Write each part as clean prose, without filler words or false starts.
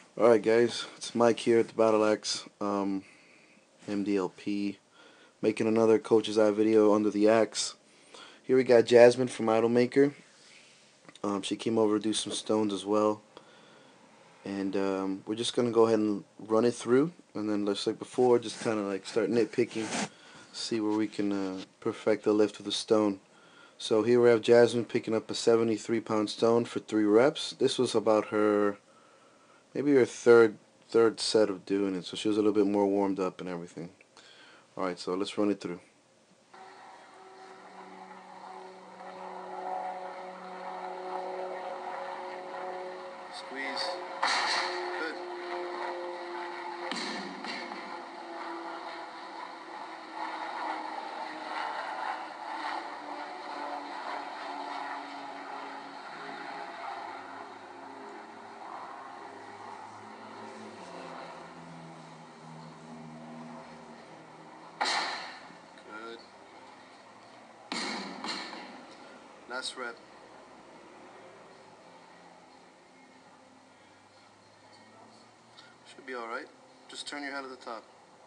Alright guys, it's Mike here at the Battle Axe, MDLP, making another Coach's Eye video under the axe. Here we got Yazmin from Idolmaker. She came over to do some stones as well. And we're just going to go ahead and run it through. And then just like before, just kind of like start nitpicking, see where we can perfect the lift of the stone. So here we have Yazmin picking up a 73-pound stone for 3 reps. This was about her, maybe her third set of doing it, so she was a little bit more warmed up and everything. Alright, so let's run it through. Squeeze. Good. Good. Last rep. Should be alright. Just turn your head at the top.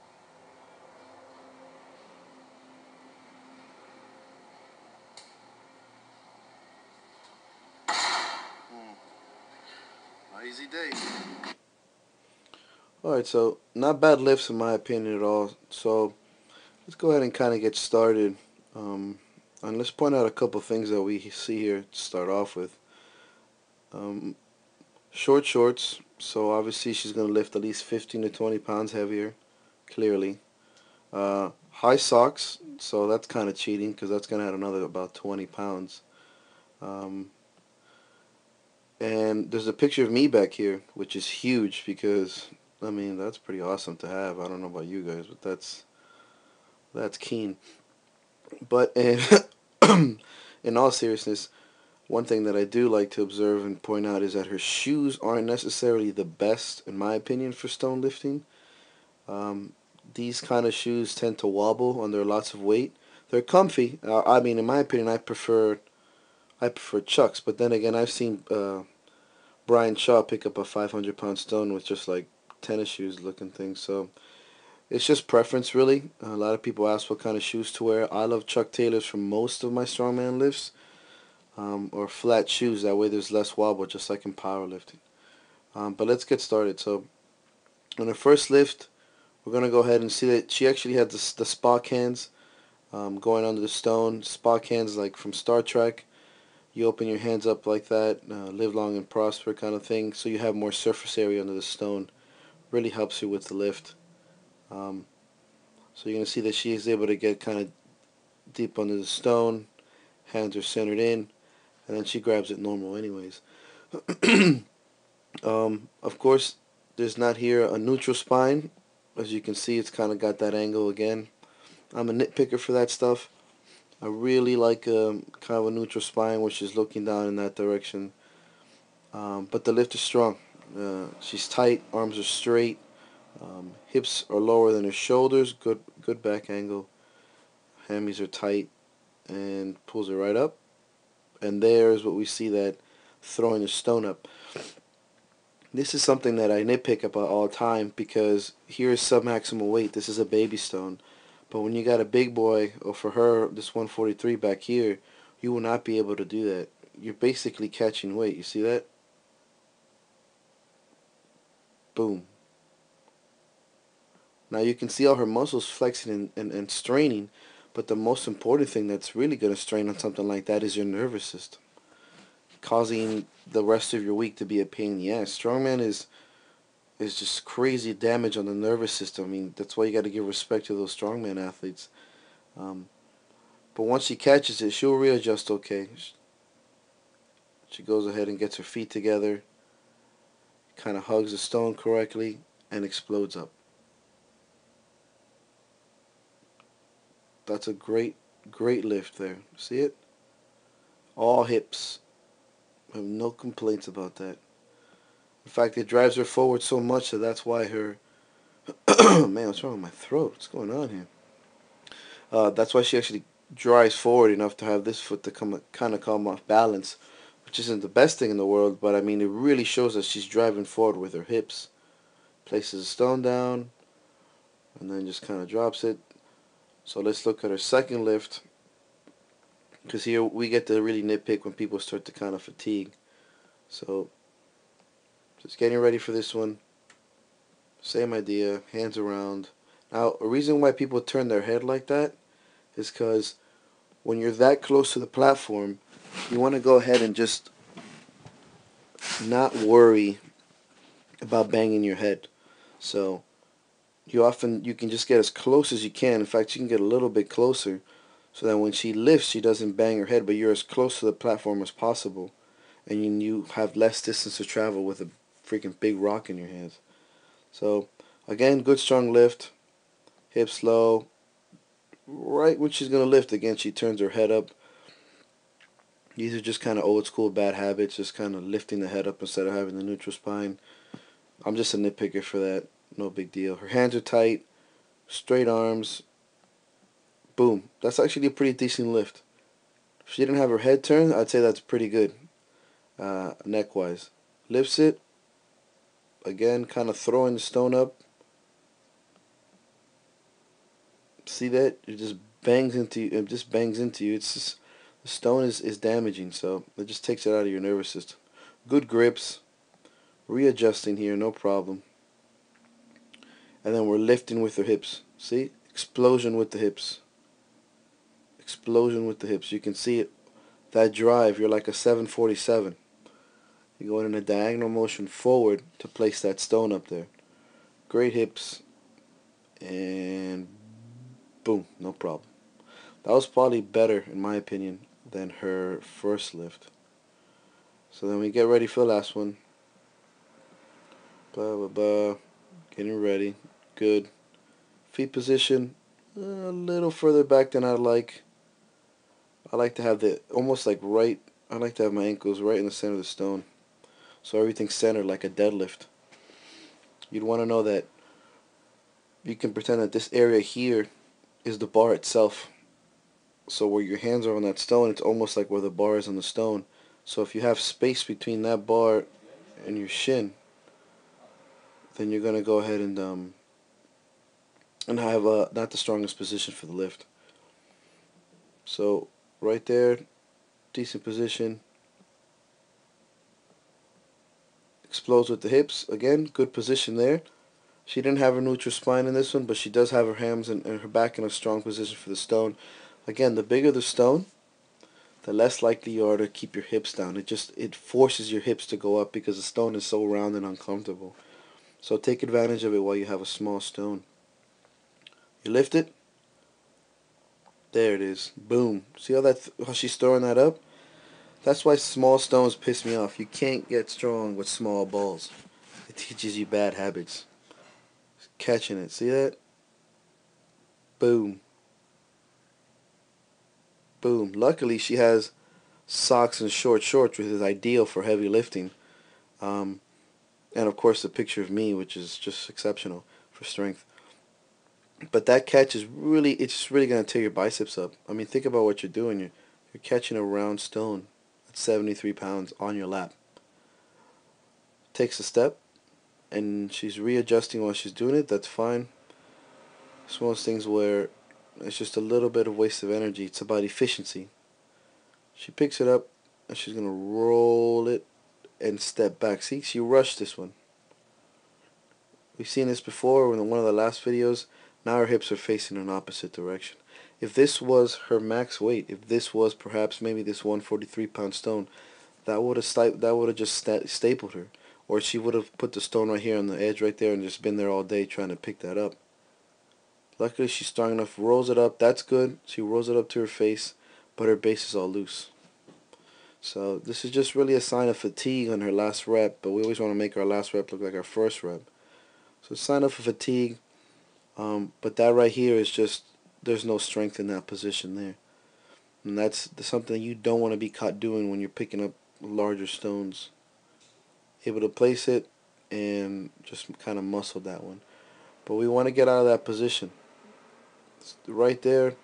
Easy day. Alright, so not bad lifts in my opinion at all. So let's go ahead and kind of get started. And let's point out a couple things that we see here to start off with. Short shorts, so obviously she's going to lift at least 15 to 20 pounds heavier, clearly. High socks, so that's kind of cheating because that's going to add another about 20 pounds. And there's a picture of me back here, which is huge because, I mean, that's pretty awesome to have. I don't know about you guys, but that's keen. But in all seriousness, one thing that I do like to observe and point out is that her shoes aren't necessarily the best, in my opinion, for stone lifting. These kind of shoes tend to wobble under lots of weight. They're comfy. I mean, in my opinion, I prefer Chucks. But then again, I've seen Brian Shaw pick up a 500-pound stone with just like tennis shoes looking things. So it's just preference, really. A lot of people ask what kind of shoes to wear. I love Chuck Taylors for most of my strongman lifts, or flat shoes. That way there's less wobble, just like in powerlifting. But let's get started. So on the first lift, we're going to go ahead and see that she actually had the Spock hands going under the stone. Spock hands like from Star Trek. You open your hands up like that, live long and prosper kind of thing, so you have more surface area under the stone. Really helps you with the lift. So you're going to see that she is able to get kind of deep under the stone. Hands are centered in, and then she grabs it normal anyways. Of course, there's not here a neutral spine. As you can see, it's kind of got that angle again. I'm a nitpicker for that stuff. I really like kind of a neutral spine, which is looking down in that direction. But the lift is strong. She's tight, arms are straight, hips are lower than her shoulders, good back angle. Hammies are tight, and pulls it right up. And there's what we see, that throwing the stone up. This is something that I nitpick about all the time because here is submaximal weight. This is a baby stone. But when you got a big boy, or for her, this 143 back here, you will not be able to do that. You're basically catching weight. You see that? Boom. Now you can see all her muscles flexing and straining, but the most important thing that's really going to strain on something like that is your nervous system, causing the rest of your week to be a pain in the ass. Strongman is just crazy damage on the nervous system. I mean, that's why you got to give respect to those strongman athletes. But once she catches it, she'll readjust okay. She goes ahead and gets her feet together, kind of hugs the stone correctly, and explodes up. That's a great lift there. See it? All hips. I have no complaints about that. In fact, it drives her forward so much that that's why her... Man, what's wrong with my throat? What's going on here? That's why she actually drives forward enough to have this foot to kind of come off balance, which isn't the best thing in the world, but I mean, it really shows that she's driving forward with her hips. places the stone down, and then just kind of drops it. So let's look at her second lift, because here we get to really nitpick when people start to kind of fatigue. So just getting ready for this one. Same idea, hands around. Now, a reason why people turn their head like that is because when you're that close to the platform, you want to go ahead and just not worry about banging your head. So you can just get as close as you can. In fact, you can get a little bit closer so that when she lifts, she doesn't bang her head, but you're as close to the platform as possible, and you have less distance to travel with a freaking big rock in your hands. So again, good strong lift, hips low. Right when she's gonna lift again, she turns her head up. These are just kind of old school bad habits, just kind of lifting the head up instead of having the neutral spine. I'm just a nitpicker for that. No big deal. Her hands are tight, straight arms. Boom. That's actually a pretty decent lift. If she didn't have her head turned, I'd say that's pretty good, neck-wise. Lifts it. Again, kind of throwing the stone up. See that? It just bangs into you. It just bangs into you. It's just, the stone is damaging, so it just takes it out of your nervous system. Good grips. Readjusting here, no problem. And then we're lifting with the hips. See? Explosion with the hips. Explosion with the hips. You can see it. That drive, you're like a 747. You're going in a diagonal motion forward to place that stone up there. Great hips. And boom, no problem. That was probably better, in my opinion, than her first lift. So then we get ready for the last one. Blah, blah, blah. Getting ready. Good. Feet position a little further back than I like. I like to have the, almost like right, I like to have my ankles right in the center of the stone. So everything's centered like a deadlift. You'd want to know that you can pretend that this area here is the bar itself. So where your hands are on that stone, it's almost like where the bar is on the stone. So if you have space between that bar and your shin, then you're gonna go ahead and have not the strongest position for the lift. So right there, decent position. Explodes with the hips. Again, good position there. She didn't have her neutral spine in this one, but she does have her hams and her back in a strong position for the stone. Again, the bigger the stone, the less likely you are to keep your hips down. It forces your hips to go up because the stone is so round and uncomfortable. So take advantage of it while you have a small stone. You lift it. There it is. Boom. See how she's throwing that up? That's why small stones piss me off. You can't get strong with small balls. It teaches you bad habits. Catching it. See that? Boom. Boom. Luckily, she has socks and short shorts, which is ideal for heavy lifting. Um, and of course, the picture of me, which is just exceptional for strength. But that catch is really, it's really going to tear your biceps up. I mean, think about what you're doing. You're catching a round stone at 73 pounds on your lap. Takes a step, and she's readjusting while she's doing it. That's fine. It's one of those things where it's just a little bit of waste of energy. It's about efficiency. She picks it up, and she's going to roll it and step back. See, she rushed this one. We've seen this before in one of the last videos. Now her hips are facing in opposite direction. If this was her max weight, if this was perhaps maybe this 143-pound stone, that would have just stapled her, or she would have put the stone right here on the edge right there and just been there all day trying to pick that up. Luckily, she's strong enough. Rolls it up. That's good. She rolls it up to her face, but her base is all loose. So this is just really a sign of fatigue on her last rep, but we always want to make our last rep look like our first rep. So sign up for fatigue. But that right here is just, there's no strength in that position there. And that's something you don't want to be caught doing when you're picking up larger stones. Able to place it and just kind of muscle that one. But we want to get out of that position. Right there.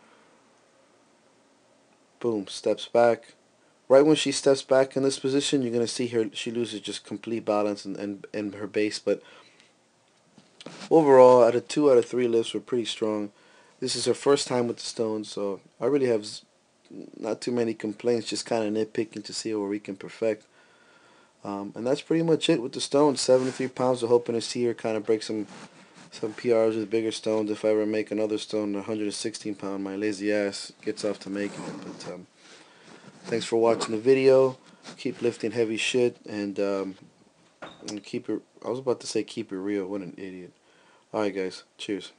Boom. Steps back. Right when she steps back in this position, you're going to see her, she loses just complete balance and her base. But Overall, out of 2 out of 3 lifts were pretty strong. This is her first time with the stones, so I really have not too many complaints, just kind of nitpicking to see where we can perfect. And that's pretty much it with the stones. 73 pounds. We're hoping to see her kind of break some PRs with bigger stones. If I ever make another stone, 116 pound, my lazy ass gets off to making it. But thanks for watching the video. Keep lifting heavy shit and keep it. I was about to say keep it real. What an idiot. All right, guys. Cheers.